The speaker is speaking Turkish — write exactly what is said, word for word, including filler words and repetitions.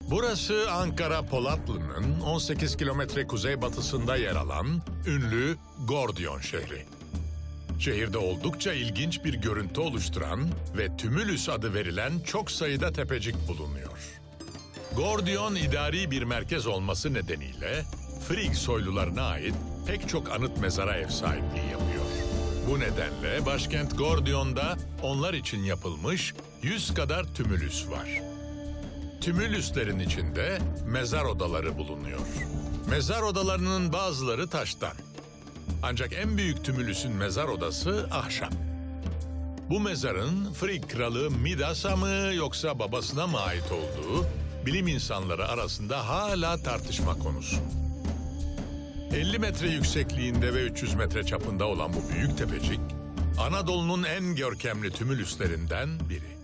Burası Ankara Polatlı'nın on sekiz kilometre kuzeybatısında yer alan ünlü Gordiyon şehri. Şehirde oldukça ilginç bir görüntü oluşturan ve Tümülüs adı verilen çok sayıda tepecik bulunuyor. Gordiyon idari bir merkez olması nedeniyle Frigg soylularına ait pek çok anıt mezara ev sahipliği yapıyor. Bu nedenle başkent Gordiyon'da onlar için yapılmış yüz kadar tümülüs var. Tümülüslerin içinde mezar odaları bulunuyor. Mezar odalarının bazıları taştan. Ancak en büyük tümülüsün mezar odası ahşap. Bu mezarın Frigg kralı Midas'a mı yoksa babasına mı ait olduğu bilim insanları arasında hala tartışma konusu. elli metre yüksekliğinde ve üç yüz metre çapında olan bu büyük tepecik, Anadolu'nun en görkemli tümülüslerinden biri.